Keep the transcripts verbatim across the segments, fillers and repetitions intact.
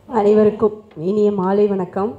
அனைவருக்கும் இனிய மாலை வணக்கம்.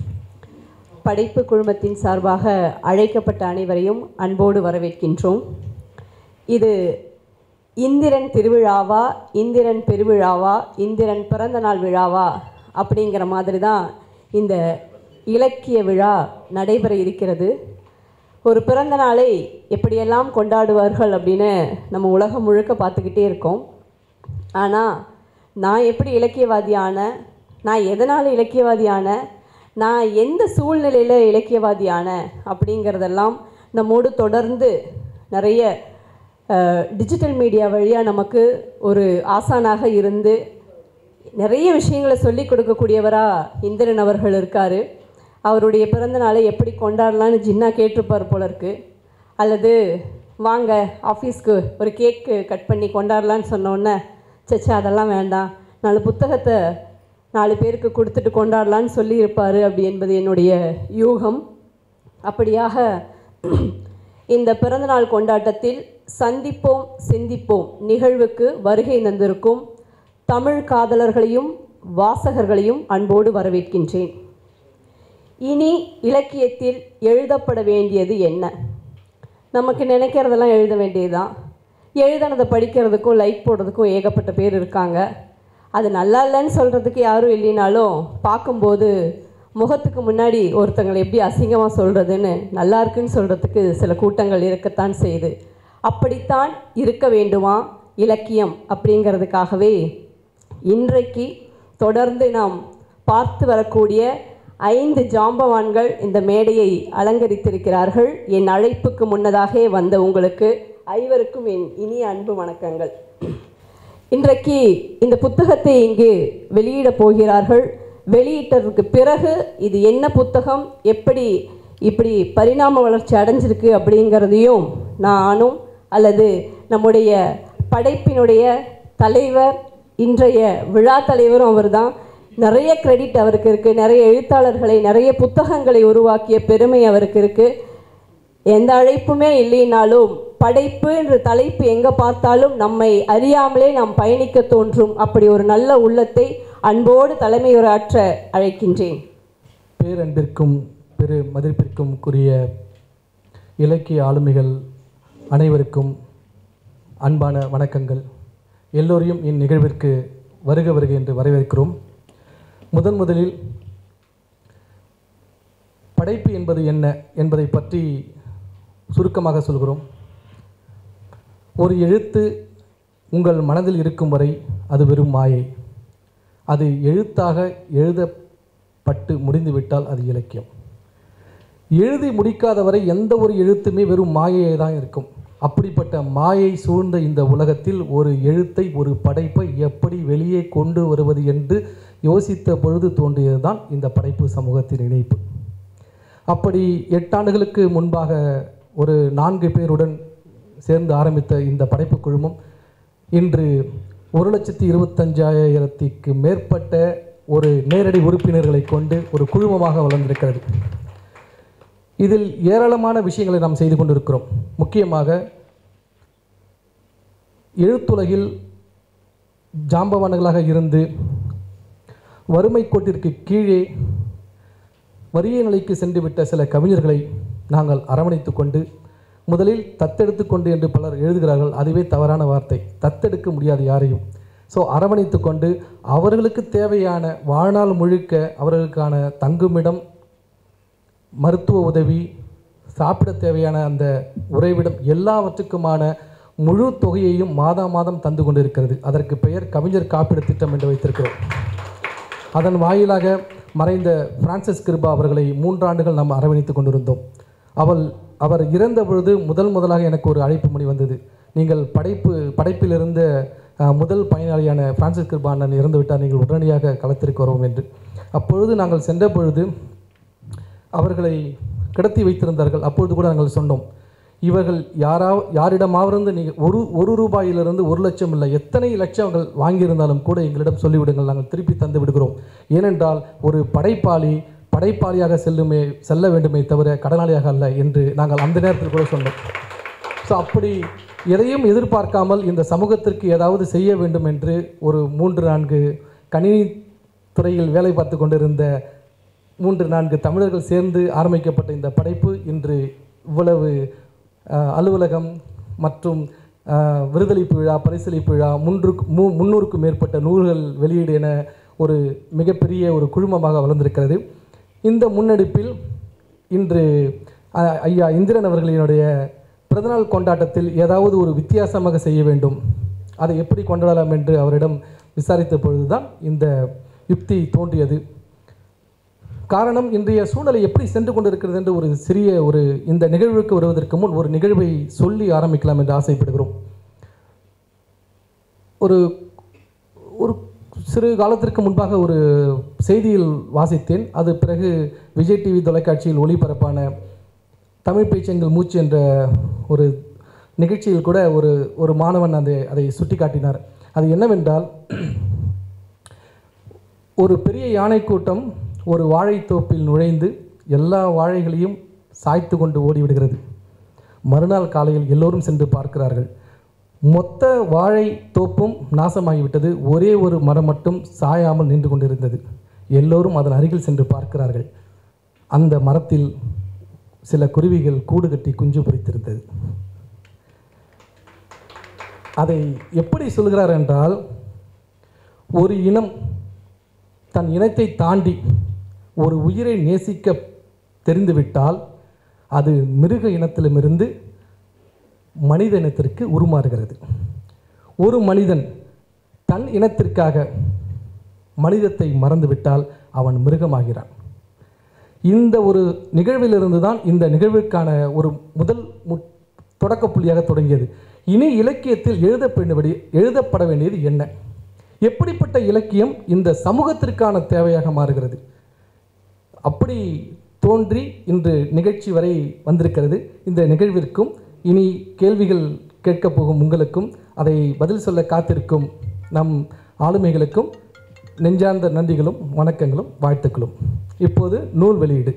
படைப்பு குழுமத்தின் சார்பாக அழைக்கப்பட்ட அனைவரையும் அன்போடு வரவேற்கின்றோம். இது இந்திரன் திருவிழாவா, இந்திரன் பெருவிழாவா, இந்திரன் பிறந்த நாள் விழாவா அப்படிங்கிற மாதிரி தான் இந்த இலக்கிய விழா நடைபெற இருக்கிறது. ஒரு பிறந்த நாளை எப்படியெல்லாம் கொண்டாடுவார்கள் அப்படின்னு நம்ம உலகம் முழுக்க பார்த்துக்கிட்டே இருக்கோம். ஆனால் நான் எப்படி இலக்கியவாதியான, நான் எதனால் இலக்கியவாதியான, நான் எந்த சூழ்நிலையில் இலக்கியவாதியான அப்படிங்கிறதெல்லாம் நம்மோடு தொடர்ந்து நிறைய டிஜிட்டல் மீடியா வழியாக நமக்கு ஒரு ஆசானாக இருந்து நிறைய விஷயங்களை சொல்லி கொடுக்கக்கூடியவராக இந்திரன் அவர்கள் இருக்கார். அவருடைய பிறந்த நாளை எப்படி கொண்டாடலான்னு ஜின்னா கேட்டிருப்பார் போல இருக்கு. அல்லது வாங்க ஆஃபீஸ்க்கு ஒரு கேக்கு கட் பண்ணி கொண்டாடலான்னு சொன்னோன்னே சச்சா அதெல்லாம் வேண்டாம், நாலு புத்தகத்தை நாலு பேருக்கு கொடுத்துட்டு கொண்டாடலான்னு சொல்லியிருப்பார் அப்படி என்பது என்னுடைய யூகம். அப்படியாக இந்த பிறந்தநாள் கொண்டாட்டத்தில் சந்திப்போம் சிந்திப்போம் நிகழ்வுக்கு வருகை தந்திருக்கும் தமிழ் காதலர்களையும் வாசகர்களையும் அன்போடு வரவேற்கின்றேன். இனி இலக்கியத்தில் எழுதப்பட வேண்டியது என்ன? நமக்கு நினைக்கிறதெல்லாம் எழுத வேண்டியதுதான். எழுதினதை படிக்கிறதுக்கும் லைக் போடுறதுக்கும் ஏகப்பட்ட பேர் இருக்காங்க. அது நல்லா இல்லைன்னு சொல்கிறதுக்கு யாரும் இல்லைனாலும் பார்க்கும்போது முகத்துக்கு முன்னாடி ஒருத்தங்களை எப்படி அசிங்கமாக சொல்கிறதுன்னு நல்லா இருக்குன்னு சொல்கிறதுக்கு சில கூட்டங்கள் இருக்கத்தான் செய்யுது. அப்படித்தான் இருக்க வேண்டுமா இலக்கியம் அப்படிங்கிறதுக்காகவே இன்றைக்கு தொடர்ந்து நாம் பார்த்து வரக்கூடிய ஐந்து ஜாம்பவான்கள் இந்த மேடையை அலங்கரித்திருக்கிறார்கள். என் அழைப்புக்கு முன்னதாக வந்த உங்களுக்கு ஐவருக்கும் என் இனிய அன்பு வணக்கங்கள். இன்றைக்கு இந்த புத்தகத்தை இங்கு வெளியிடப் போகிறார்கள். வெளியிட்டதுக்கு பிறகு இது என்ன புத்தகம், எப்படி இப்படி பரிணாம வளர்ச்சி அடைஞ்சிருக்கு அப்படிங்கிறதையும் நானும் அல்லது நம்முடைய படைப்பினுடைய தலைவர், இன்றைய விழா தலைவரும் அவர் தான், நிறைய கிரெடிட் அவருக்கு இருக்குது. நிறைய எழுத்தாளர்களை, நிறைய புத்தகங்களை உருவாக்கிய பெருமை அவருக்கு இருக்குது. எந்த அழைப்புமே இல்லைனாலும் படைப்பு என்ற தலைப்பு எங்கே பார்த்தாலும் நம்மை அறியாமலே நாம் பயணிக்க தோன்றும். அப்படி ஒரு நல்ல உள்ளத்தை அன்போடு தலைமையுரையாற்ற அழைக்கின்றேன். பேரன்பிற்கும் பெரு மதிப்பிற்கும் கூறிய இலக்கிய ஆளுமைகள் அனைவருக்கும் அன்பான வணக்கங்கள். எல்லோரையும் இந்நிகழ்விற்கு வருக வருக என்று வரவேற்கிறோம். முதன் முதலில் படைப்பு என்பது என்ன என்பதை பற்றி சுருக்கமாக சொல்கிறோம். ஒரு எழுத்து உங்கள் மனதில் இருக்கும் வரை அது வெறும் மாயை. அது எழுத்தாக எழுதப்பட்டு முடிந்துவிட்டால் அது இலக்கியம். எழுதி முடிக்காத வரை எந்த ஒரு எழுத்துமே வெறும் மாயையே தான் இருக்கும். அப்படிப்பட்ட மாயை சூழ்ந்த இந்த உலகத்தில் ஒரு எழுத்தை, ஒரு படைப்பை எப்படி வெளியே கொண்டு வருவது என்று யோசித்த பொழுது தோன்றியது தான் இந்த படைப்பு சமூகத்தின் இணைப்பு. அப்படி எட்டாண்டுகளுக்கு முன்பாக ஒரு நான்கு பேருடன் சேர்ந்து ஆரம்பித்த இந்த படைப்பு குழுமம் இன்று ஒரு லட்சத்தி இருபத்தஞ்சாயிரத்திற்கு மேற்பட்ட ஒரு நேரடி உறுப்பினர்களை கொண்டு ஒரு குழுமமாக வளர்ந்திருக்கிறது. இதில் ஏராளமான விஷயங்களை நாம் செய்து கொண்டிருக்கிறோம். முக்கியமாக எழுத்துலகில் ஜாம்பவான்களாக இருந்து வறுமை கோட்டிற்கு கீழே வறிய நிலைக்கு சென்றுவிட்ட சில கவிஞர்களை நாங்கள் அரவணைத்து கொண்டு, முதலில் தத்தெடுத்து கொண்டு என்று பலர் எழுதுகிறார்கள், அதுவே தவறான வார்த்தை. தத்தெடுக்க முடியாது யாரையும். ஸோ அரவணைத்து கொண்டு அவர்களுக்கு தேவையான வாழ்நாள் முழுக்க அவர்களுக்கான தங்குமிடம், மருத்துவ உதவி, சாப்பிட தேவையான அந்த உறைவிடம் எல்லாவற்றுக்குமான முழு தொகையையும் மாதா மாதம் தந்து கொண்டிருக்கிறது. அதற்கு பெயர் கவிஞர் காப்பீடு திட்டம் என்று வைத்திருக்கிறோம். அதன் வாயிலாக மறைந்த பிரான்சிஸ் கிருபா அவர்களை மூன்றாண்டுகள் நாம் அரவணைத்து கொண்டிருந்தோம். அவள் அவர் இறந்த பொழுது முதல் முதலாக எனக்கு ஒரு அழைப்பு மணி வந்தது. நீங்கள் படைப்பு படைப்பில் இருந்த முதல் பயனாளியான பிரான்சிஸ் கிருபா அண்ணன் இறந்து விட்டார், நீங்கள் உடனடியாக களத்திற்கு வருவோம் என்று. அப்பொழுது நாங்கள் சென்ற பொழுது அவர்களை கிடத்தி வைத்திருந்தார்கள். அப்பொழுது கூட நாங்கள் சொன்னோம், இவர்கள் யாரா யாரிடமாவிருந்து நீங்கள் ஒரு ஒரு ரூபாயிலிருந்து ஒரு லட்சம் இல்லை, எத்தனை லட்சங்கள் வாங்கியிருந்தாலும் கூட எங்களிடம் சொல்லிவிடுங்கள், நாங்கள் திருப்பி தந்து விடுகிறோம். ஏனென்றால் ஒரு படைப்பாளி படைப்பாளியாக செல்லுமே செல்ல வேண்டுமே தவிர கடனாளியாக அல்ல என்று நாங்கள் அந்த நேரத்தில் கூட சொன்னோம். ஸோ அப்படி எதையும் எதிர்பார்க்காமல் இந்த சமூகத்திற்கு ஏதாவது செய்ய வேண்டும் என்று ஒரு மூன்று நான்கு கணினி துறையில் வேலை பார்த்து கொண்டிருந்த மூன்று நான்கு தமிழர்கள் சேர்ந்து ஆரம்பிக்கப்பட்ட இந்த படைப்பு இன்று இவ்வளவு அலுவலகம் மற்றும் விருதளிப்பு விழா, பரிசளிப்பு விழா, முன்றுக்கு மூ முன்னூறுக்கும் மேற்பட்ட நூல்கள் வெளியீடு என ஒரு மிகப்பெரிய ஒரு குழுமமாக வளர்ந்திருக்கிறது. இந்த முன்னெடுப்பில் இன்று ஐயா இந்திரன் அவர்களினுடைய பிறந்தநாள் கொண்டாட்டத்தில் ஏதாவது ஒரு வித்தியாசமாக செய்ய வேண்டும், அதை எப்படி கொண்டாடலாம் என்று அவரிடம் விசாரித்த பொழுதுதான் இந்த யுக்தி தோன்றியது. காரணம், இன்றைய சூழ்நிலை எப்படி சென்று கொண்டிருக்கிறது என்று ஒரு சிறிய ஒரு இந்த நிகழ்வுக்கு வருவதற்கு முன் ஒரு நிகழ்வை சொல்லி ஆரம்பிக்கலாம் என்று ஆசைப்படுகிறோம். ஒரு ஒரு சிறு காலத்திற்கு முன்பாக ஒரு செய்தியில் வாசித்தேன். அது பிறகு விஜய் டிவி தொலைக்காட்சியில் ஒளிபரப்பான தமிழ் பேச்செங்கள் மூச்சு என்ற ஒரு நிகழ்ச்சியில் கூட ஒரு ஒரு மாணவன் அதை அதை சுட்டி காட்டினார். அது என்னவென்றால், ஒரு பெரிய யானை கூட்டம் ஒரு வாழைத்தோப்பில் நுழைந்து எல்லா வாழைகளையும் சாய்த்து கொண்டு ஓடிவிடுகிறது. மறுநாள் காலையில் எல்லோரும் சென்று பார்க்கிறார்கள். மொத்த வாழை தோப்பும் நாசமாகிவிட்டது. ஒரே ஒரு மரம் மட்டும் சாயாமல் நின்று கொண்டிருந்தது. எல்லோரும் அதன் அருகில் சென்று பார்க்கிறார்கள். அந்த மரத்தில் சில குருவிகள் கூடு கட்டி குஞ்சு பொரித்திருந்தது. அதை எப்படி சொல்கிறார் என்றால், ஒரு இனம் தன் இனத்தை தாண்டி ஒரு உயிரை நேசிக்க தெரிந்துவிட்டால் அது மிருக இனத்திலுமிருந்து மனித இனத்திற்கு உருமாறுகிறது. ஒரு மனிதன் தன் இனத்திற்காக மனிதத்தை மறந்துவிட்டால் அவன் மிருகமாகிறான். இந்த ஒரு நிகழ்விலிருந்து தான் இந்த நிகழ்வுக்கான ஒரு முதல் மு தொடக்க புள்ளியாக தொடங்கியது. இனி இலக்கியத்தில் எழுதப்பட எழுதப்பட வேண்டியது என்ன, எப்படிப்பட்ட இலக்கியம் இந்த சமூகத்திற்கான தேவையாக மாறுகிறது, அப்படி தோன்றி இன்று நிகழ்ச்சி வரை வந்திருக்கிறது. இந்த நிகழ்விற்கும் இனி கேள்விகள் கேட்கப் போகும் உங்களுக்கும் அதை பதில் சொல்ல காத்திருக்கும் நம் ஆளுமைகளுக்கும் நெஞ்சார்ந்த நன்றிகளும் வணக்கங்களும் வாழ்த்துக்களும். இப்போது நூல் வெளியீடு.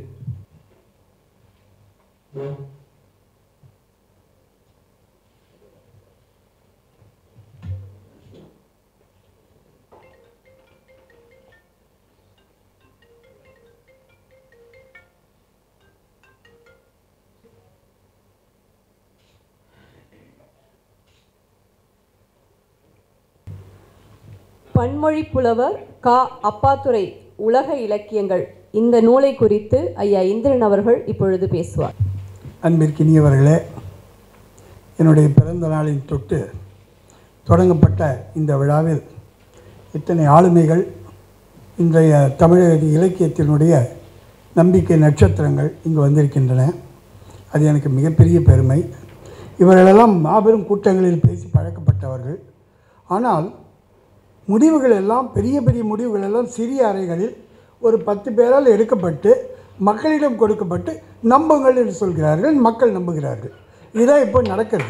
பன்மொழி புலவர் கா அப்பாத்துரை உலக இலக்கியங்கள் இந்த நூலை குறித்து ஐயா இந்திரன் அவர்கள் இப்பொழுது பேசுவார். அன்பிற்கினியவர்களே, என்னுடைய பிறந்த நாளின் தொட்டு தொடங்கப்பட்ட இந்த விழாவில் இத்தனை ஆளுமைகள், இன்றைய தமிழக இலக்கியத்தினுடைய நம்பிக்கை நட்சத்திரங்கள் இங்கு வந்திருக்கின்றன. அது எனக்கு மிகப்பெரிய பெருமை. இவர்களெல்லாம் மாபெரும் கூட்டங்களில் பேசி பழக்கப்பட்டவர்கள். ஆனால் முடிவுகள் எல்லாம், பெரிய பெரிய முடிவுகள் எல்லாம் சிறிய அறைகளில் ஒரு பத்து பேரால் எடுக்கப்பட்டு மக்களிடம் கொடுக்கப்பட்டு நம்புங்கள் என்று சொல்கிறார்கள். மக்கள் நம்புகிறார்கள். இதுதான் இப்போ நடக்கிறது.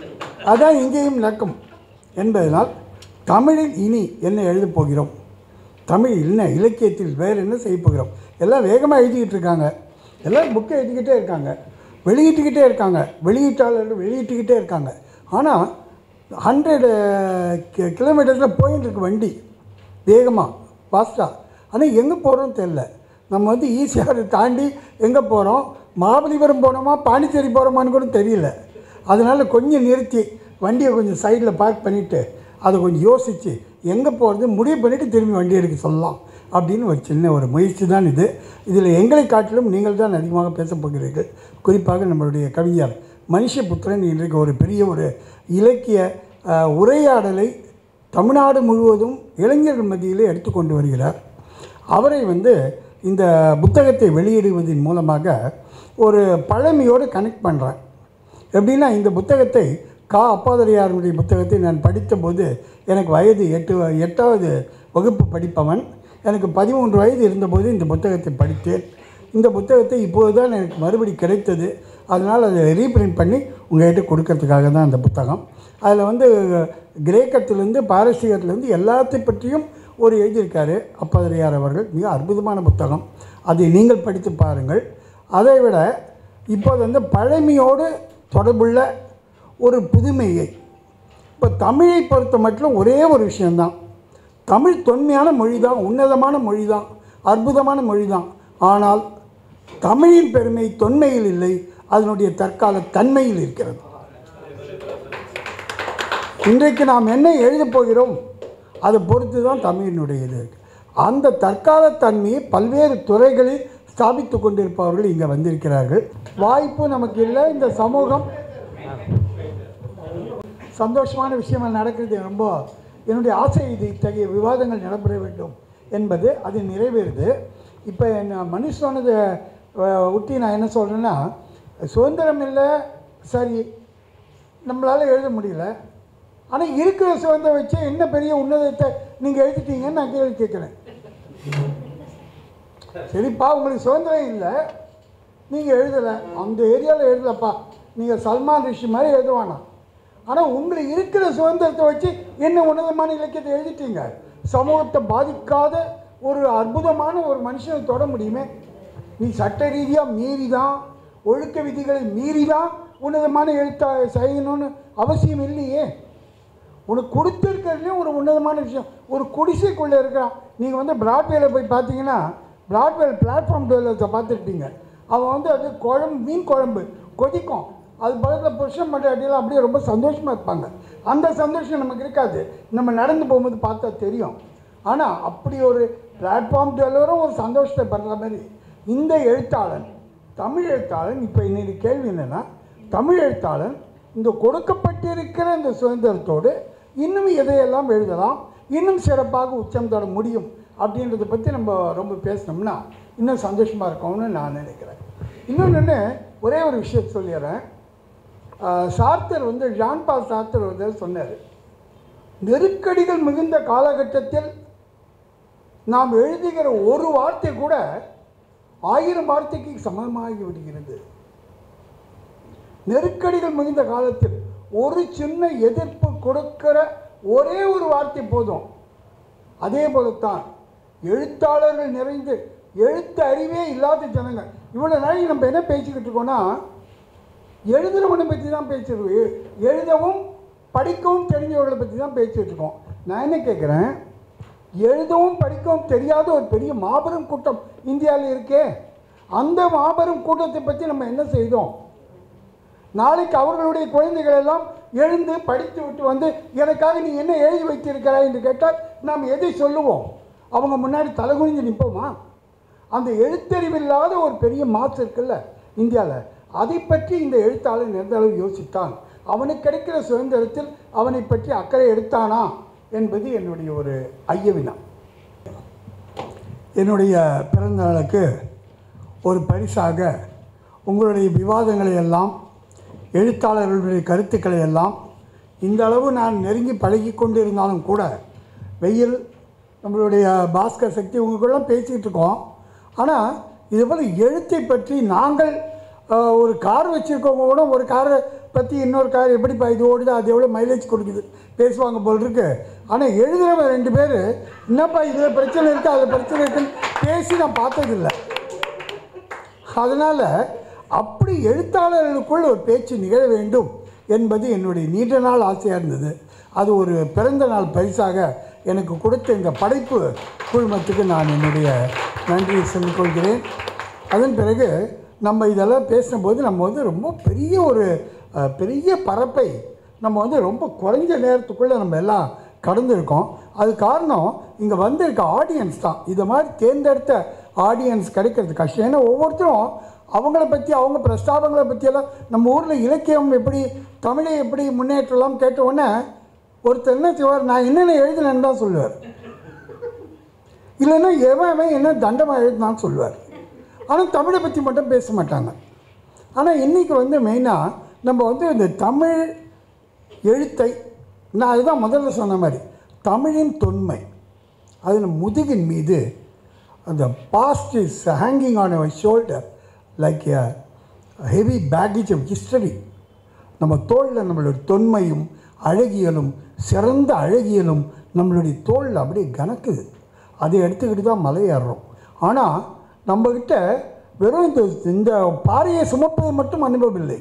அதான் இங்கேயும் நடக்கும் என்பதனால் தமிழில் இனி என்ன எழுதப் போகிறோம், தமிழ் என்ன இலக்கியத்தில் வேறு என்ன செய்ய போகிறோம். எல்லாம் வேகமாக எழுதிக்கிட்டு இருக்காங்க. எல்லாம் புக்கை எழுதிக்கிட்டே இருக்காங்க, வெளியிட்டுக்கிட்டே இருக்காங்க, வெளியீட்டாளர்கள் வெளியிட்டுக்கிட்டே இருக்காங்க. ஆனால் ஹண்ட்ரடு கிலோமீட்டர்ஸில் போயின்னு இருக்கு வண்டி வேகமாக, ஃபாஸ்ட்டாக. ஆனால் எங்கே போகிறோன்னு தெரில. நம்ம வந்து ஈஸியாக தாண்டி எங்கே போகிறோம், மகாபலிபுரம் போனோமா பாண்டிச்சேரி போகிறோமான்னு கூட தெரியல. அதனால் கொஞ்சம் நிறுத்தி வண்டியை கொஞ்சம் சைடில் பார்க் பண்ணிவிட்டு அதை கொஞ்சம் யோசித்து எங்கே போகிறது முடிவு பண்ணிவிட்டு திரும்பி வண்டி எடுக்க சொல்லலாம் அப்படின்னு ஒரு சின்ன ஒரு முயற்சி தான் இது. இதில் எங்களை காட்டிலும் நீங்கள் தான் அதிகமாக பேசப் போகிறீர்கள். குறிப்பாக நம்மளுடைய கவிஞர் மனுஷபுத்திரன் இன்றைக்கு ஒரு பெரிய ஒரு இலக்கிய உரையாடலை தமிழ்நாடு முழுவதும் இளைஞர்கள் மத்தியிலே எடுத்துக்கொண்டு வருகிறார். அவரை வந்து இந்த புத்தகத்தை வெளியிடுவதன் மூலமாக ஒரு பழமையோடு கனெக்ட் பண்ணுறேன். எப்படின்னா, இந்த புத்தகத்தை கா அப்பாதுரையாருடைய புத்தகத்தை நான் படித்தபோது எனக்கு வயது எட்டு எட்டாவது வகுப்பு படிப்பவன். எனக்கு பதிமூன்று வயது இருந்தபோது இந்த புத்தகத்தை படித்தேன். இந்த புத்தகத்தை இப்போது தான் எனக்கு மறுபடி கிடைத்தது. அதனால் அதை ரீப்ரிண்ட் பண்ணி உங்கள்கிட்ட கொடுக்கறதுக்காக தான் அந்த புத்தகம். அதில் வந்து கிரேக்கத்திலேருந்து பாரசீகத்திலேருந்து எல்லாத்தை பற்றியும் ஒரு எழுதியிருக்காரு அப்பாதுரையார் அவர்கள். மிக அற்புதமான புத்தகம். அதை நீங்கள் படித்து பாருங்கள். அதை விட இப்போது வந்து பழமையோடு தொடர்புள்ள ஒரு புதுமையை, இப்போ தமிழை பொறுத்த மட்டும் ஒரே ஒரு விஷயந்தான், தமிழ் தொன்மையான மொழி தான், உன்னதமான மொழி தான், அற்புதமான மொழி தான். ஆனால் தமிழின் பெருமை தொன்மையில் இல்லை, அதனுடைய தற்கால தன்மையில் இருக்கிறது. இன்றைக்கு நாம் என்ன எழுதப் போகிறோம் அதை பொறுத்து தான் தமிழினுடைய இது. அந்த தற்கால தன்மையை பல்வேறு துறைகளில் ஸ்தாபித்து கொண்டிருப்பவர்கள் இங்கே வந்திருக்கிறார்கள். வாய்ப்பு நமக்கு இல்லை. இந்த சமூகம் சந்தோஷமான விஷயங்கள் நடக்கிறது. ரொம்ப என்னுடைய ஆசை இது, இத்தகைய விவாதங்கள் நடைபெற வேண்டும் என்பது. அது நிறைவேறுது. இப்போ என்ன மணி சொன்னதை ஒட்டி நான் என்ன சொல்கிறேன்னா, சுதந்திரம் இல்லை சரி, நம்மளால் எழுத முடியல. ஆனால் இருக்கிற சுதந்திரம் வச்சு என்ன பெரிய உன்னதத்தை நீங்கள் எழுதிட்டீங்கன்னு நான் கேள்வி கேட்குறேன். சரிப்பா, உங்களுக்கு சுதந்திரம் இல்லை, நீங்கள் எழுதலை, அந்த ஏரியாவில் எழுதலப்பா, நீங்கள் சல்மான் ரிஷி மாதிரி எழுதுவானா. ஆனால் உங்களுக்கு இருக்கிற சுதந்திரத்தை வச்சு என்ன உன்னதமான இலக்கியத்தை எழுதிட்டீங்க. சமூகத்தை பாதிக்காத ஒரு அற்புதமான ஒரு மனுஷனை தொட முடியுமே. நீ சட்ட ரீதியாக மீறி தான், ஒழுக்க விதிகளை மீறி தான் உன்னதமான எழுத்தா செய்யணும்னு அவசியம் இல்லையே. உனக்கு கொடுத்துருக்கிறதுலேயும் ஒரு உன்னதமான விஷயம். ஒரு குடிசைக்குள்ளே இருக்கிறான். நீங்கள் வந்து பிராட்வேல போய் பார்த்தீங்கன்னா, பிராட்வேல் பிளாட்ஃபார்ம் டெவலப்ஸை பார்த்துருப்பீங்க. அவன் வந்து அது குழம்பு, மீன் குழம்பு கொதிக்கும், அது பக்கத்தில் புருஷன் பண்ணுறாட்டிலாம் அப்படியே ரொம்ப சந்தோஷமாக இருப்பாங்க. அந்த சந்தோஷம் நமக்கு இருக்காது, நம்ம நடந்து போகும்போது பார்த்தா தெரியும். ஆனால் அப்படி ஒரு பிளாட்ஃபார்ம் டெவலரும் ஒரு சந்தோஷத்தை படுற மாதிரி இந்த எழுத்தாளன், தமிழ் எழுத்தாளன், இப்போ இன்னைக்கு கேள்வி என்னென்னா, தமிழ் எழுத்தாளன் இந்த கொடுக்கப்பட்டிருக்கிற இந்த சுதந்திரத்தோடு இன்னும் எதையெல்லாம் எழுதலாம், இன்னும் சிறப்பாக உச்சம் தொட முடியும் அப்படின்றத பற்றி நம்ம ரொம்ப பேசினோம்னா இன்னும் சந்தோஷமாக இருக்கும்னு நான் நினைக்கிறேன். இன்னொன்று ஒரே ஒரு விஷயத்தை சொல்லிடுறேன். சார்த்தர் வந்து ஜான் பால் சார்த்தர் வந்து சொன்னார், நெருக்கடிகள் மிகுந்த காலகட்டத்தில் நாம் எழுதுகிற ஒரு வார்த்தை கூட ஆயிரம் வார்த்தைக்கு சமமாகி விடுகிறது. நெருக்கடிகள் மிகுந்த காலத்தில் ஒரு சின்ன எதிர்ப்பு கொடுக்கிற ஒரே ஒரு வார்த்தை போதும். அதே போலத்தான் எழுத்தாளர்கள் நிறைந்து எழுத்து அறிவே இல்லாத ஜனங்கள். இவ்வளோ நாளைக்கு நம்ம என்ன பேசிக்கிட்டு இருக்கோன்னா, எழுதுறவனை பற்றி தான் பேசிருக்கோம், எழுதவும் படிக்கவும் தெரிஞ்சவர்களை பற்றி தான் பேசிகிட்டு இருக்கோம். நான் என்ன கேட்குறேன், எழுதவும் படிக்கவும் தெரியாத ஒரு பெரிய மாபெரும் கூட்டம் இந்தியாவில் இருக்கே, அந்த மாபெரும் கூட்டத்தை பற்றி நம்ம என்ன செய்தோம்? நாளைக்கு அவர்களுடைய குழந்தைகள் எல்லாம் எழுந்து படித்து விட்டு வந்து எனக்காக நீ என்ன எழுதி வைத்திருக்கிறாய் என்று கேட்டால் நாம் எதை சொல்லுவோம்? அவங்க முன்னாடி தலைகுனிஞ்சு நிற்போமா? அந்த எழுத்தறிவில்லாத ஒரு பெரிய மாசு இருக்குல்ல இந்தியாவில், அதை பற்றி இந்த எழுத்தாளர் எந்த அளவு யோசித்தான், அவனுக்கு கிடைக்கிற சுதந்திரத்தில் அவனை பற்றி அக்கறை எடுத்தானா என்பது என்னுடைய ஒரு ஐயவினா. என்னுடைய பிறந்த நாளுக்கு ஒரு பரிசாக உங்களுடைய விவாதங்களை எல்லாம், எழுத்தாளர்களுடைய கருத்துக்களை எல்லாம், இந்த அளவு நான் நெருங்கி பழகி கொண்டு இருந்தாலும் கூட, வெயில், நம்மளுடைய பாஸ்கர் சக்தி உங்களுக்கெல்லாம் பேசிகிட்டு இருக்கோம். ஆனால் இதுபோல் எழுத்தை பற்றி நாங்கள் ஒரு கார் வச்சுருக்கவங்க கூட ஒரு காரை பற்றி இன்னொரு கார் எப்படிப்பா இது ஓடுது, அது எவ்வளோ மைலேஜ் கொடுக்குது பேசுவாங்க போல் இருக்கு. ஆனால் எழுதுகிறவங்க ரெண்டு பேர் என்னப்பா இதில் பிரச்சனை இருக்குது அதில் பிரச்சனை இருக்குன்னு பேசி நான் பார்த்ததில்லை. அதனால் அப்படி எழுத்தாளர்களுக்குள் ஒரு பேச்சு நிகழ வேண்டும் என்பது என்னுடைய நீண்ட நாள் ஆசையாக இருந்தது. அது ஒரு பிறந்த நாள் பரிசாக எனக்கு கொடுத்த இந்த படைப்பு குழுமத்துக்கு நான் என்னுடைய நன்றியை சொல்லிக்கொள்கிறேன். அதன் பிறகு நம்ம இதெல்லாம் பேசும்போது நம்ம வந்து ரொம்ப பெரிய ஒரு பெரிய பரப்பை நம்ம வந்து ரொம்ப குறைஞ்ச நேரத்துக்குள்ளே நம்ம எல்லாம் கடந்திருக்கோம். அது காரணம் இங்கே வந்திருக்க ஆடியன்ஸ் தான். இதை மாதிரி தேர்ந்தெடுத்த ஆடியன்ஸ் கிடைக்கிறது கஷ்டம். ஏன்னா ஒவ்வொருத்தரும் அவங்கள பற்றி, அவங்க பிரஸ்தாபங்களை பற்றியெல்லாம், நம்ம ஊரில் இலக்கியம் எப்படி, தமிழை எப்படி முன்னேற்றலாம் கேட்ட உடனே ஒருத்தர் என்ன செய்வார், நான் என்னென்ன எழுதினேன்னு தான் சொல்லுவார், இல்லைன்னா எவன் என்ன தண்டமாக எழுதினான்னு சொல்லுவார். ஆனால் தமிழை பற்றி மட்டும் பேச மாட்டாங்க. ஆனால் இன்றைக்கி வந்து மெயினாக நம்ம வந்து இந்த தமிழ் எழுத்தை, நான் அதுதான் முதல்ல சொன்ன மாதிரி தமிழின் தொன்மை, அதில் முதுகின் மீது அந்த past is hanging on our shoulder like a heavy baggage of history. நம்ம தோளில் நம்மளுடைய தொன்மையும் அழகியலும், சிறந்த அழகியலும் நம்மளுடைய தோளில் அப்படியே கணக்குது. அதை எடுத்துக்கிட்டு தான் மலை ஏறுறோம். ஆனால் நம்மக்கிட்ட வெறும் இந்த இந்த பாறையை சுமப்பது மட்டும் அனுபவம் இல்லை,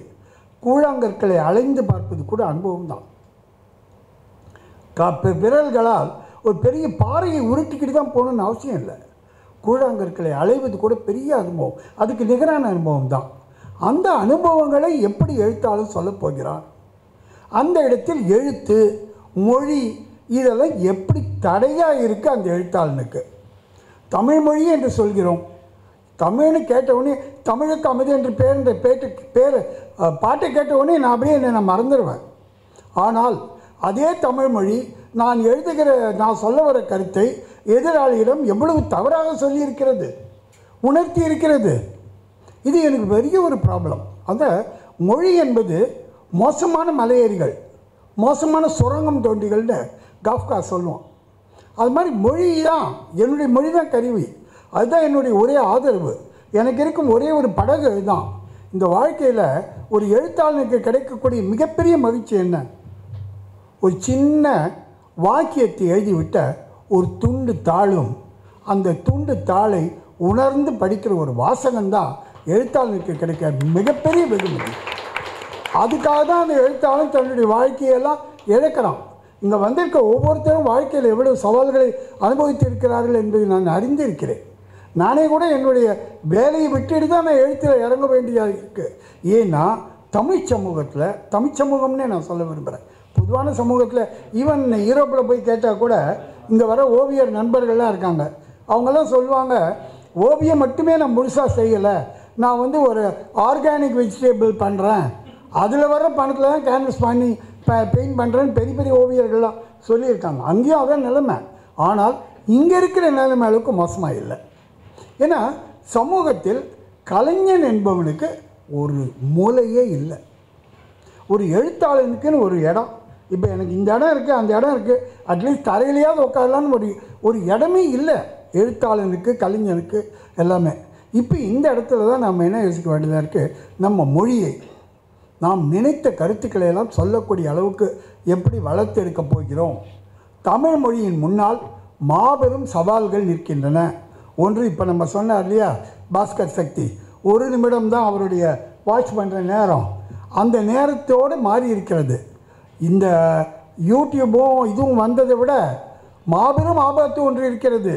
கூழாங்கற்களை அலைந்து பார்ப்பது கூட அனுபவம் தான். விரல்களால் ஒரு பெரிய பாறையை உருட்டிக்கிட்டு தான் போகணுன்னு அவசியம் இல்லை. கூழாங்கற்களை அலைவது கூட பெரிய அனுபவம், அதுக்கு நிகரான அனுபவம் தான். அந்த அனுபவங்களை எப்படி எழுத்தாளர் சொல்லப் போகிறார்? அந்த இடத்தில் எழுத்து, மொழி இதெல்லாம் எப்படி தடையாக இருக்குது அந்த எழுத்தாளனுக்கு? தமிழ் மொழி என்று சொல்கிறோம். தமிழ்னு கேட்டவுடனே தமிழுக்கு அமைதி என்று பேர் என்ற பேட்டு பேர் பாட்டை கேட்டவுடனே நான் அப்படியே என்னை நான் மறந்துடுவேன். ஆனால் அதே தமிழ் மொழி நான் எழுதுகிற நான் சொல்ல வர கருத்தை எதிராளியிடம் எவ்வளவு தவறாக சொல்லியிருக்கிறது, உணர்த்தி இருக்கிறது. இது எனக்கு பெரிய ஒரு ப்ராப்ளம். அந்த மொழி என்பது மோசமான மலையேறிகள், மோசமான சுரங்கம் தோண்டிகள்னு காஃப்கா சொல்லுவோம். அது மாதிரி மொழி தான், என்னுடைய மொழி தான் கருவி, அதுதான் என்னுடைய ஒரே ஆதரவு. எனக்கு இருக்கும் ஒரே ஒரு படகு தான். இந்த வாழ்க்கையில் ஒரு எழுத்தாளனுக்கு கிடைக்கக்கூடிய மிகப்பெரிய மகிழ்ச்சி என்ன? ஒரு சின்ன வாக்கியத்தை எழுதிவிட்ட ஒரு துண்டு தாளும், அந்த துண்டு தாளை உணர்ந்து படிக்கிற ஒரு வாசகம்தான் எழுத்தாளனுக்கு கிடைக்க மிகப்பெரிய வெகுமதி. அதுக்காக தான் அந்த எழுத்தாளன் தன்னுடைய வாழ்க்கையெல்லாம் இழக்கிறான். இங்கே வந்திருக்க ஒவ்வொருத்தரும் வாழ்க்கையில் எவ்வளவு சவால்களை அனுபவித்திருக்கிறார்கள் என்பதை நான் அறிந்திருக்கிறேன். நானே கூட என்னுடைய வேலையை விட்டுட்டு தான் நான் எழுத்தில் இறங்க வேண்டியதாக இருக்குது. ஏன்னா தமிழ் சமூகத்தில், தமிழ் சமூகம்னே நான் சொல்ல விரும்புகிறேன், பொதுவான சமூகத்தில் ஈவன் யூரோப்பில் போய் கேட்டால் கூட இங்கே வர ஓவியர் நண்பர்கள்லாம் இருக்காங்க. அவங்கெல்லாம் சொல்லுவாங்க, ஓவியம் மட்டுமே நான் முழுசாக செய்யலை, நான் வந்து ஒரு ஆர்கானிக் வெஜிடபிள் பண்ணுறேன், அதில் வர பணத்தில் தான் கேன்வஸ் பண்ணி ப பெயிண்ட் பண்ணுறேன்னு பெரிய பெரிய ஓவியர்கள்லாம் சொல்லியிருக்காங்க. அங்கேயும் அதான் நிலைமை. ஆனால் இங்கே இருக்கிற நிலைமை அளவுக்கு மோசமாக இல்லை. ஏன்னா சமூகத்தில் கலைஞன் என்பவனுக்கு ஒரு மூலையே இல்லை. ஒரு எழுத்தாளனுக்குன்னு ஒரு இடம், இப்போ எனக்கு இந்த இடம் இருக்குது, அந்த இடம் இருக்குது, அட்லீஸ்ட் தரையிலையாவது உட்காரலான்னு ஒரு ஒரு இடமே இல்லை எழுத்தாளனுக்கு, கலைஞனுக்கு எல்லாமே. இப்போ இந்த இடத்துல தான் நம்ம என்ன யோசிக்க வேண்டியதாக இருக்குது, நம்ம மொழியை நாம் நினைத்த கருத்துக்களை எல்லாம் சொல்லக்கூடிய அளவுக்கு எப்படி வளர்த்தெடுக்க போகிறோம்? தமிழ் மொழியின் முன்னால் மாபெரும் சவால்கள் நிற்கின்றன. ஒன்று, இப்போ நம்ம சொன்னார் இல்லையா பாஸ்கர் சக்தி, ஒரு நிமிடம் தான் அவருடைய வாட்ச் பண்ணுற நேரம், அந்த நேரத்தோடு மாறி இருக்கிறது. இந்த யூடியூபும் இதுவும் வந்ததை விட மாபெரும் ஆபத்து ஒன்று இருக்கிறது.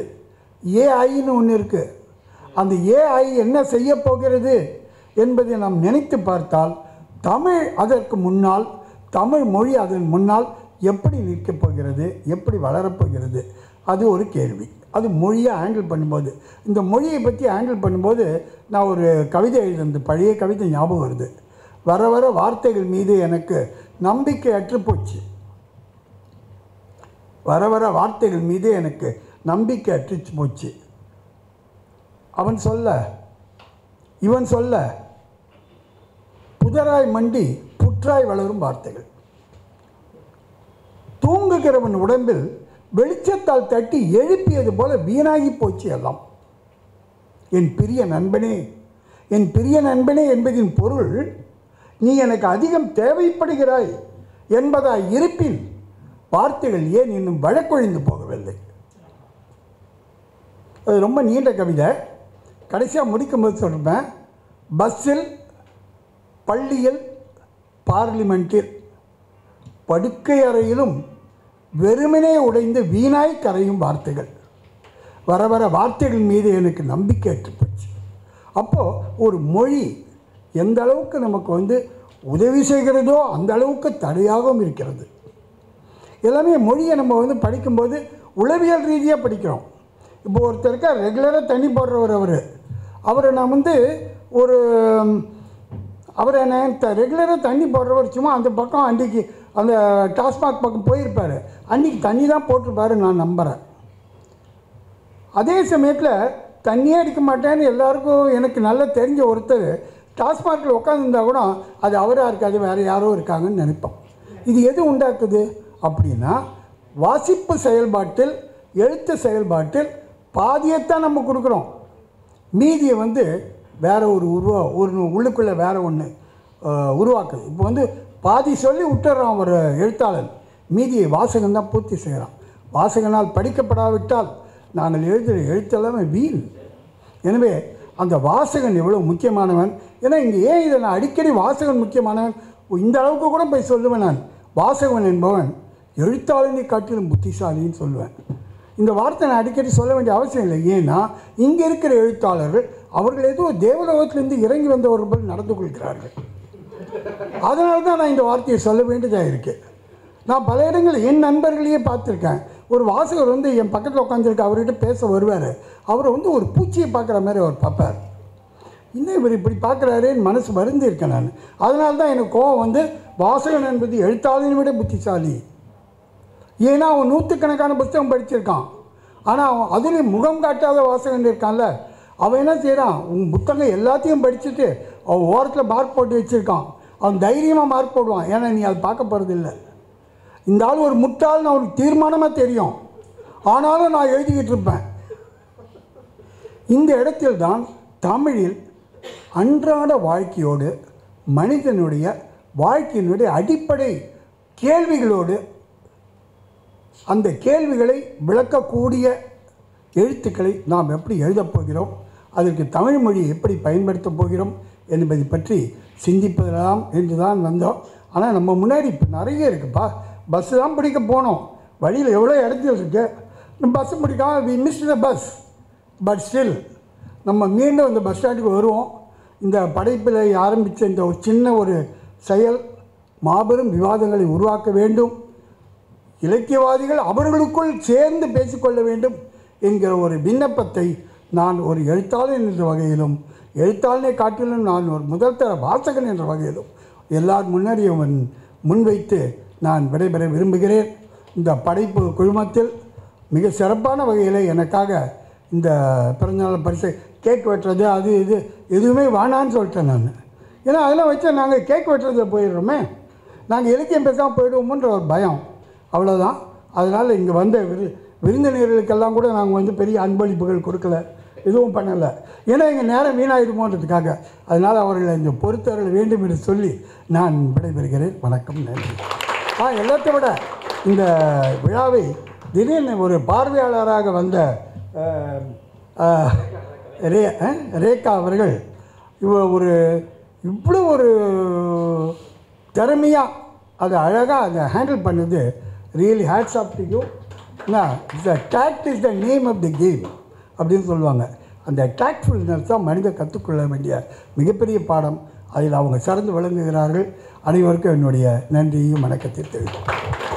ஏஐன்னு ஒன்று இருக்குது. அந்த ஏஐ என்ன செய்ய போகிறது என்பதை நாம் நினைத்து பார்த்தால், தமிழ் அதற்கு முன்னால், தமிழ் மொழி அதன் முன்னால் எப்படி நிற்கப் போகிறது, எப்படி வளரப்போகிறது, அது ஒரு கேள்வி. அது மொழியை ஹேண்டில் பண்ணும்போது, இந்த மொழியை பற்றி ஹேண்டில் பண்ணும்போது நான் ஒரு கவிதை எழுதுறது, பழைய கவிதை ஞாபகம் வருது. வர வர வார்த்தைகள் மீது எனக்கு நம்பிக்கை அற்றுப்போச்சு. வர வர வார்த்தைகள் மீது எனக்கு நம்பிக்கை அற்றுச்சு போச்சு. அவன் சொல்ல, இவன் சொல்ல, புதராய் மண்டி புற்றாய் வளரும் வார்த்தைகள். தூங்குகிறவன் உடம்பில் வெளிச்சத்தால் தட்டி எழுப்பியது போல வீணாகி போச்சு எல்லாம். என் பிரிய நண்பனே, என் பிரிய நண்பனே என்பதின் பொருள், நீ எனக்கு அதிகம் தேவைப்படுகிறாய் என்பதாய் இருப்பின் வார்த்தைகள் ஏன் இன்னும் வழக்கொழிந்து போகவில்லை? அது ரொம்ப நீண்ட கவிதை. கடைசியாக முடிக்கும்போது சொல்கிறேன், பஸ்ஸில், பள்ளியில், பார்லிமெண்ட்டில், படுக்கை அறையிலும் வெறுமனே உடைந்து வீணாய் கரையும் வார்த்தைகள். வர வர வார்த்தைகள் மீது எனக்கு நம்பிக்கை ஏற்றுப்போச்சு. அப்போது ஒரு மொழி எந்த அளவுக்கு நமக்கு வந்து உதவி செய்கிறதோ அந்த அளவுக்கு தடையாகவும் இருக்கிறது. எல்லாமே மொழியை நம்ம வந்து படிக்கும்போது உளவியல் ரீதியாக படிக்கிறோம். இப்போ ஒருத்தருக்கா ரெகுலராக தண்ணி போடுறவர், அவர் அவரை நான் வந்து ஒரு அவரை நான் த ரெகுலராக தண்ணி போடுறவர் சும்மா அந்த பக்கம் அன்றைக்கி அந்த டாஸ்மாக் பக்கம் போயிருப்பார், அன்றைக்கி தண்ணி தான் போட்டிருப்பாரு நான் நம்புகிறேன். அதே சமயத்தில் தண்ணியே அடிக்க மாட்டேன்னு எல்லாருக்கும் எனக்கு நல்லா தெரிஞ்ச ஒருத்தர் டாஸ்மாகில் உட்காந்துருந்தா கூட அது அவராக இருக்காது, வேறு யாரோ இருக்காங்கன்னு நினைப்போம். இது எது உண்டாக்குது அப்படின்னா, வாசிப்பு செயல்பாட்டில், எழுத்து செயல்பாட்டில் பாதியத்தான் நம்ம கொடுக்குறோம், மீதியை வந்து வேறு ஒரு உருவா ஒரு உள்ளுக்குள்ளே வேறு ஒன்று உருவாக்குது. இப்போ வந்து பாதி சொல்லி விட்டுறான் ஒரு எழுத்தாளன், மீதியை வாசகம்தான் பூர்த்தி செய்கிறான். வாசகனால் படிக்கப்படாவிட்டால் நாங்கள் எழுதுகிற எழுத்தெல்லாமே வீண். எனவே அந்த வாசகன் எவ்வளோ முக்கியமானவன். ஏன்னா இங்கே ஏன் இதை நான் அடிக்கடி வாசகன் முக்கியமானவன் இந்த அளவுக்கு கூட போய் சொல்லுவேன் நான். வாசகன் என்பவன் எழுத்தாளனை காட்டிலும் புத்திசாலின்னு சொல்லுவேன். இந்த வார்த்தை நான் அடிக்கடி சொல்ல வேண்டிய அவசியம் இல்லை. ஏன்னா இங்கே இருக்கிற எழுத்தாளர்கள் அவர்கள் ஏதோ தேவலோகத்திலிருந்து இறங்கி வந்தவர்கள் போல் நடந்து கொள்கிறார்கள். அதனால தான் நான் இந்த வார்த்தையை சொல்ல வேண்டியதாக இருக்குது. நான் பல இடங்களில் என் நண்பர்களையே பார்த்துருக்கேன். ஒரு வாசகர் வந்து என் பக்கத்தில் உட்காந்துருக்க அவர்கிட்ட பேச வருவார். அவரை வந்து ஒரு பூச்சியை பார்க்குற மாதிரி அவர் பார்ப்பார். இன்னும் இவர் இப்படி பார்க்குறாருன்னு மனசு வருந்தி இருக்கேன் நான். அதனால தான் எனக்கு கோவம் வந்து வாசகன் என்பது எழுத்தாளனை விட புத்திசாலி. ஏன்னா அவன் நூற்றுக்கணக்கான புத்தகம் படிச்சிருக்கான். ஆனால் அவன் அதுலேயும் முகம் காட்டாத வாசகன் இருக்கான்ல, அவன் என்ன செய்கிறான், உன் புத்தகம் எல்லாத்தையும் படிச்சுட்டு அவன் ஓரத்தில் மார்க் போட்டு வச்சுருக்கான். அவன் தைரியமாக மார்க் போடுவான். ஏன்னா நீ அதை பார்க்க போகிறதில்லை. இந்த ஆள் ஒரு முட்டாள்னு அவனுக்கு தீர்மானமாக தெரியும். ஆனாலும் நான் எழுதிக்கிட்டு இருப்பேன். இந்த இடத்தில் தான் தமிழில் அன்றாட வாழ்க்கையோடு மனிதனுடைய வாழ்க்கையினுடைய அடிப்படை கேள்விகளோடு அந்த கேள்விகளை விளக்கக்கூடிய எழுத்துக்களை நாம் எப்படி எழுதப் போகிறோம், அதற்கு தமிழ் மொழியை எப்படி பயன்படுத்தப் போகிறோம் என்பதை பற்றி சிந்திப்பதெல்லாம் என்று தான் வந்தோம். ஆனால் நம்ம முன்னாடி இப்போ நிறைய இருக்குப்பா. பஸ்ஸு தான் பிடிக்க போனோம், வழியில் எவ்வளோ இடத்துல இருக்கு. பஸ்ஸு பிடிக்காம we miss the bus. But still நம்ம மீண்டும் அந்த பஸ் ஸ்டாண்டுக்கு வருவோம். இந்த படைப்பில் ஆரம்பித்த இந்த ஒரு சின்ன ஒரு செயல் மாபெரும் விவாதங்களை உருவாக்க வேண்டும். இலக்கியவாதிகள் அவர்களுக்குள் சேர்ந்து பேசிக்கொள்ள வேண்டும் என்கிற ஒரு விண்ணப்பத்தை நான் ஒரு எழுத்தாளன் என்ற வகையிலும், எழுத்தாளனை காட்டிலும் நான் ஒரு முதல் தர வாசகன் என்ற வகையிலும் எல்லார் முன்னாடியும் முன்வைத்து நான் விடைபெற விரும்புகிறேன். இந்த படைப்பு குழுமத்தில் மிக சிறப்பான வகையில் எனக்காக இந்த பிறந்தநாள் பரிசை கேக் வெட்டுறது அது இது எதுவுமே வேணான்னு சொல்லிட்டேன் நான். ஏன்னா அதெல்லாம் வச்சா நாங்கள் கேக் வெட்டுறதில் போயிடுறோமே, நாங்கள் இலக்கியம் பேசாமல் போயிடுவோமுன்ற ஒரு பயம், அவ்வளோதான். அதனால் இங்கே வந்த விரு விருந்தினர்களுக்கெல்லாம் கூட நாங்கள் வந்து பெரிய அன்பளிப்புகள் கொடுக்கல, எதுவும் பண்ணலை. ஏன்னா எங்கள் நேரம் வீணாகிடுமோன்றதுக்காக. அதனால் அவர்களை இந்த பொறுத்தவர்கள் வேண்டும் என்று சொல்லி நான் விடைபெறுகிறேன். வணக்கம், நன்றி. ஆ எல்லாத்தை விட இந்த விழாவை திடீர்னு ஒரு பார்வையாளராக வந்த ரே ரேகா அவர்கள் இவ ஒரு இவ்வளோ ஒரு திறமையாக அதை அழகாக அதை ஹேண்டில் பண்ணது really hats off to you. ஏன்னா the tact is the name of the game அப்படின்னு சொல்லுவாங்க. அந்த டேக்ட்ஃபுல்னஸ் தான் மனிதன் கற்றுக்கொள்ள வேண்டிய மிகப்பெரிய பாடம். அதில் அவங்க சிறந்து விளங்குகிறார்கள். அனைவருக்கும் என்னுடைய நன்றியையும் வணக்கத்தை தெரிவிக்கிறேன்.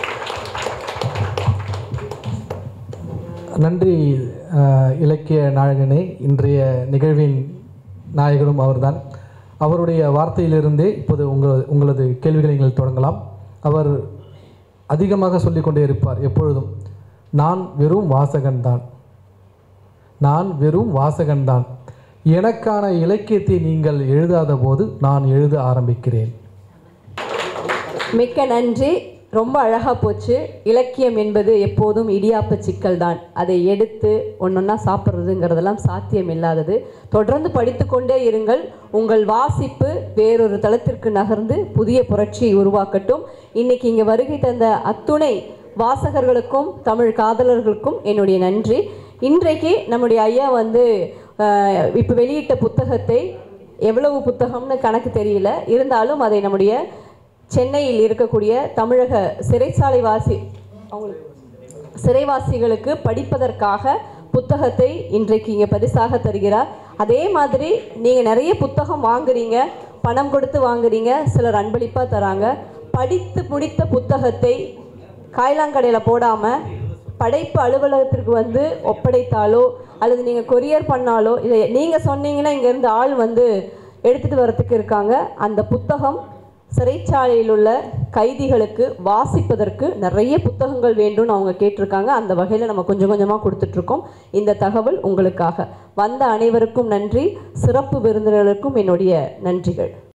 நன்றி இலக்கிய நாயகனே. இன்றைய நிகழ்வின் நாயகனும் அவர்தான். அவருடைய வார்த்தையிலிருந்தே இப்போது உங்கள் உங்களது கேள்விகளை நீங்கள் தொடங்கலாம். அவர் அதிகமாக சொல்லிக்கொண்டே இருப்பார் எப்பொழுதும், நான் வெறும் வாசகன்தான், நான் வெறும் வாசகன்தான், எனக்கான இலக்கியத்தை நீங்கள் எழுதாத போது நான் எழுத ஆரம்பிக்கிறேன். மிக்க நன்றி. ரொம்ப அழகாக போச்சு. இலக்கியம் என்பது எப்போதும் இடியாப்ப சிக்கல் தான். அதை எடுத்து ஒன்றொன்னா சாப்பிட்றதுங்கிறதெல்லாம் சாத்தியம் இல்லாதது. தொடர்ந்து படித்து கொண்டே இருங்கள். உங்கள் வாசிப்பு வேறொரு தளத்திற்கு நகர்ந்து புதிய புரட்சியை உருவாக்கட்டும். இன்றைக்கி இங்கே வருகை தந்த அத்துணை வாசகர்களுக்கும் தமிழ் காதலர்களுக்கும் என்னுடைய நன்றி. இன்றைக்கு நம்முடைய ஐயா வந்து இப்போ வெளியிட்ட புத்தகத்தை, எவ்வளவு புத்தகம்னு கணக்கு தெரியல, இருந்தாலும் அதை நம்முடைய சென்னையில் இருக்கக்கூடிய தமிழக சிறைச்சாலை வாசி அவங்களுக்கு சிறைவாசிகளுக்கு படிப்பதற்காக புத்தகத்தை இன்றைக்கு இங்கே பரிசாக தருகிறார். அதே மாதிரி நீங்கள் நிறைய புத்தகம் வாங்குறீங்க, பணம் கொடுத்து வாங்குறீங்க, சிலர் அன்பளிப்பாக தராங்க. படித்து முடித்த புத்தகத்தை காய்லாங்கடையில் போடாமல் படைப்பு அலுவலகத்திற்கு வந்து ஒப்படைத்தாலோ அல்லது நீங்கள் கொரியர் பண்ணாலோ, இதை நீங்கள் சொன்னீங்கன்னா இங்கேருந்து ஆள் வந்து எடுத்துகிட்டு வரத்துக்கு இருக்காங்க. அந்த புத்தகம் சிறைச்சாலையில் உள்ள கைதிகளுக்கு வாசிப்பதற்கு நிறைய புத்தகங்கள் வேண்டும்னு அவங்க கேட்டிருக்காங்க. அந்த வகையில் நம்ம கொஞ்சம் கொஞ்சமாக கொடுத்துட்ருக்கோம். இந்த தகவல் உங்களுக்காக. வந்த அனைவருக்கும் நன்றி. சிறப்பு விருந்தினர்களுக்கும் என்னுடைய நன்றிகள்.